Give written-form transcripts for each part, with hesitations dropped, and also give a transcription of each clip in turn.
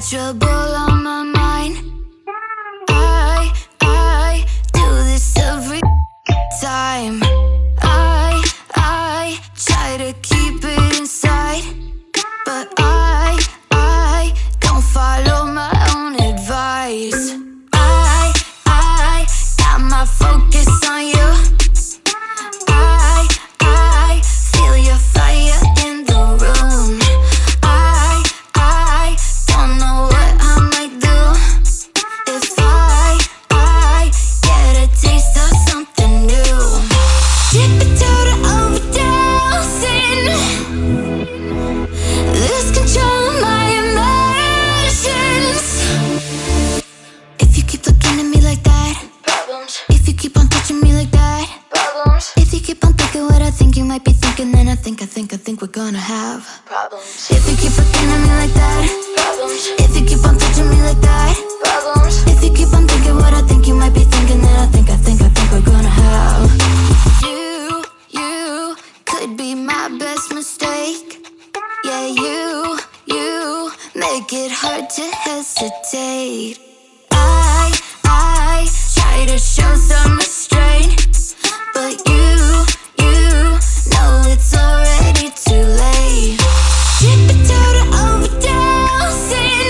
trouble on my mind. I do this every time. I try to keep it inside, but I don't follow my own advice. I got my focus on you. I feel your fire in the room. I don't know what I might do if I get a taste of something new. Tippy-toe to overdosing, lose control of my emotions. If you keep looking at me like that, problems. If you keep on touching me like that, problems. If you keep on thinking what I think you might be thinking, then I think we're gonna have problems. If you keep looking at me like that, problems. If you keep on touching me like that, problems. If you keep on thinking what I think you might be thinking, then I think we're gonna have. You could be my best mistake. Yeah, you make it hard to hesitate. I try to show some restraint, but you know it's already too late. Tippy-toe to overdosing,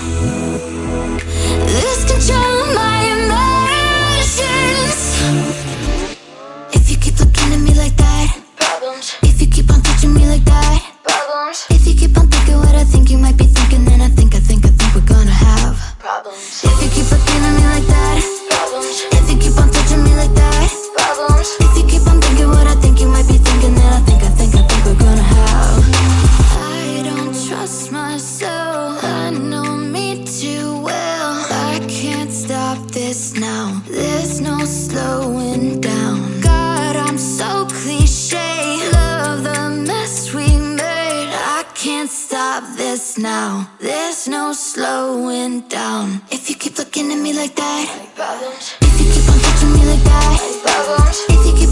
lose control of my emotions. If you keep looking at me like that, problems. If you keep on touching me like that, problems. If you keep on thinking what I think you might be thinking, then I think we're gonna have problems. If you keep looking at me like that, problems. If you keep on touching me like that, problems. If you keep on thinking what I think you might be thinking, then I think we're gonna have. I don't trust myself, I know me too well. I can't stop this now, there's no slowing down. God, I'm so cliche, love the mess we made. I can't stop this now, there's no slowing down. If you keep looking at me like that, problems. If you keep on touching me like that, problems. If you keep